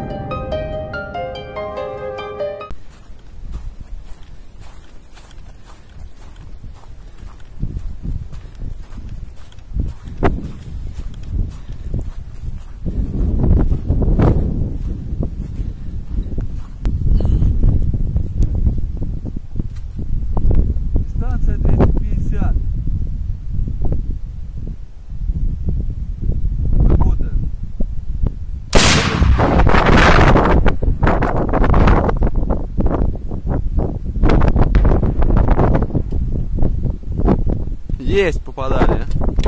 Станция 250. Работает. Есть, попадали.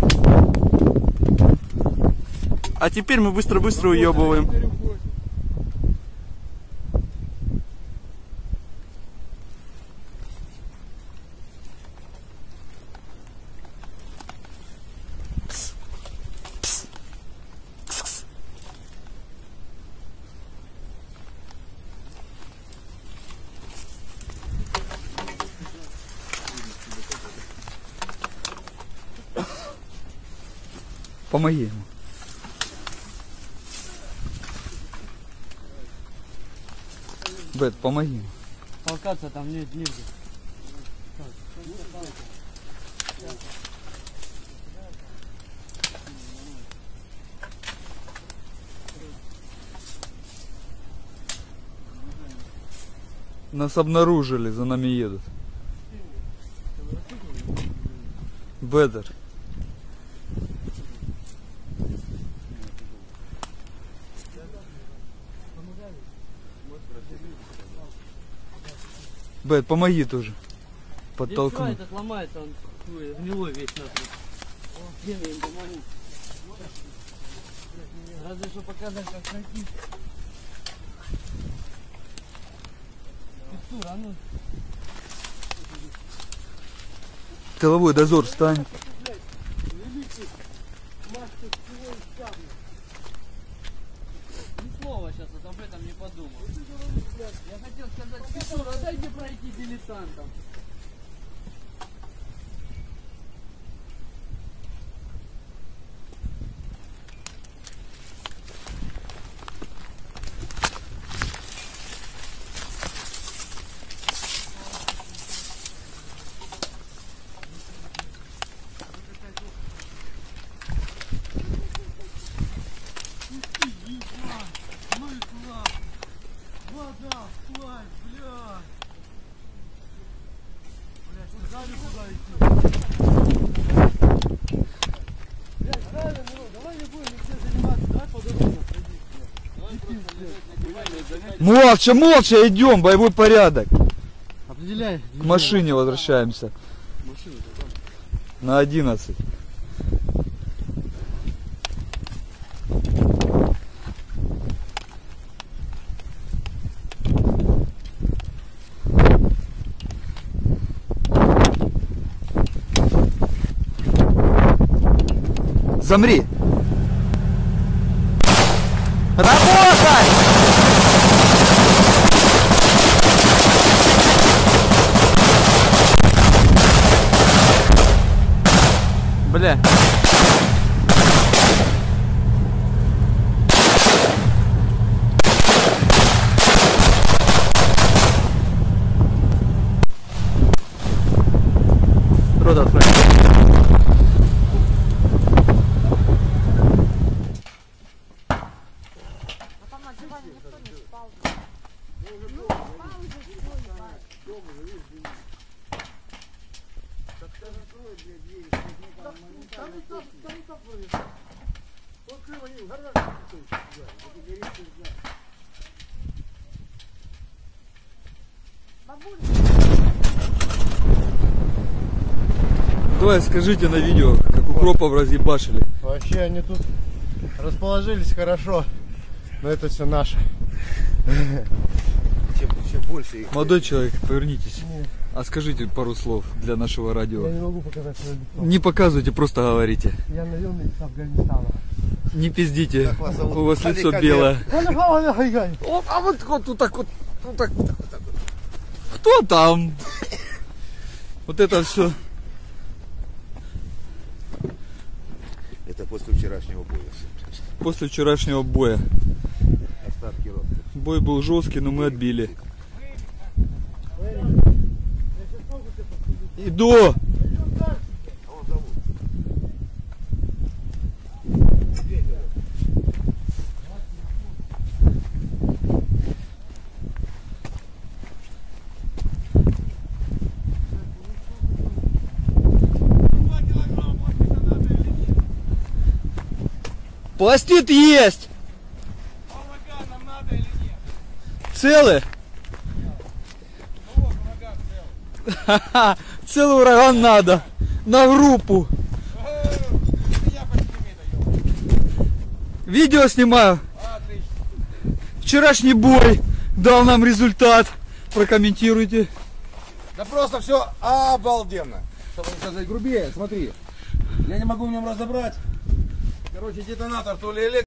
А теперь мы быстро-быстро уебываем. Помоги ему. Бет, помоги ему. Толкаться там нет нигде. Нас обнаружили, за нами едут. Бедер. Бет, помоги тоже. Подтолкнуть. Этот ломается, он гнилой весь нахуй. Где я им помогу? Разве что показать, как пройти. Текстура, а ну. Тыловой дозор, встань. Ни слова сейчас вот об этом не подумал. Я хотел сказать, Петура, дайте пройти дилетантам. Молча, молча идем, боевой порядок. Определяй. К машине возвращаемся. На 11. Замри! Работай! Бля. Рот открой. Давай скажите на видео, как укропов разъебашили. Вообще они тут расположились хорошо, но это все наше. Чем больше их... Молодой человек, повернитесь. А скажите пару слов для нашего радио. Я не могу показать свое лицо. Не показывайте, просто говорите. Я наемник с Афганистана. Не пиздите, Как вас зовут? у вас лицо Олег, белое. Олег. А вот так вот. Кто там? Вот это все. Это после вчерашнего боя. После вчерашнего боя. Остатки рота. Бой был жесткий, но мы отбили. Иду! Пластид есть! Нам надо или нет? Целый? Ну вот, ураган целый. Ха-ха, целый ураган надо. На группу. Это я подсними это, Видео снимаю. Отлично. Вчерашний бой дал нам результат. Прокомментируйте. Да просто все обалденно. Чтобы не сказать грубее, смотри. Я не могу в нем разобрать. Короче, детонатор то ли электрический.